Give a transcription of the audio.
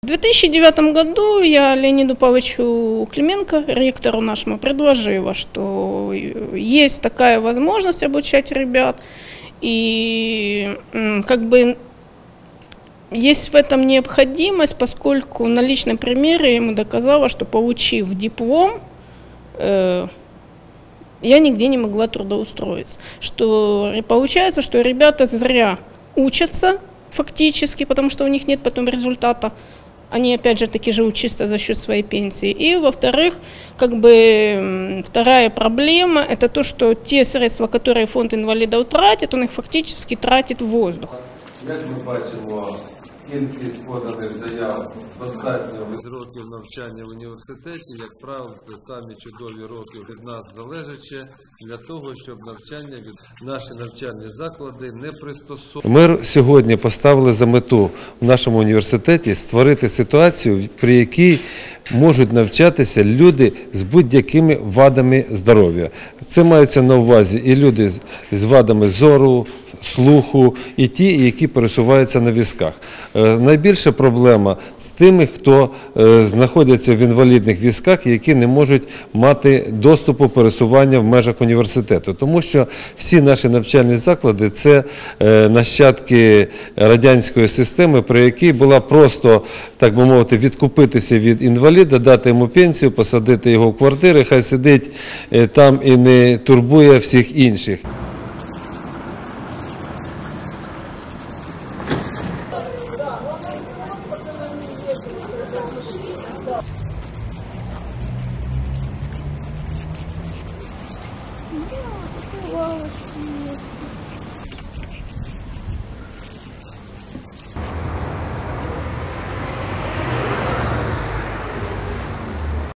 В 2009 году я Леониду Павловичу Клименко, ректору нашему, предложила, что есть такая возможность обучать ребят, и как бы есть в этом необходимость, поскольку на личном примере я ему доказала, что, получив диплом, я нигде не могла трудоустроиться. Что получается, что ребята зря учатся фактически, потому что у них нет потом результата. Они, опять же, таки живут чисто за счет своей пенсии. И, во-вторых, как бы вторая проблема – это то, что те средства, которые фонд инвалидов тратит, он их фактически тратит в воздух. Як ми бачимо, кількість поданих заяв достатньо. З років навчання в університеті, як правило, це самі чудові роки від нас залежаче для того, щоб навчання від наші навчальні заклади не пристосовували. Ми сьогодні поставили за мету в нашому університеті створити ситуацію, при якій можуть навчатися люди з будь-якими вадами здоров'я. Це маються на увазі і люди з вадами зору, слуху, і ті, які пересуваються на візках. Найбільша проблема з тими, хто знаходяться в інвалідних візках, які не можуть мати доступу пересування в межах університету. Тому що всі наші навчальні заклади – це нащадки радянської системи, при якій була просто, так би мовити, відкупитися від інваліда, дати йому пенсію, посадити його в квартири, хай сидить там і не турбує всіх інших.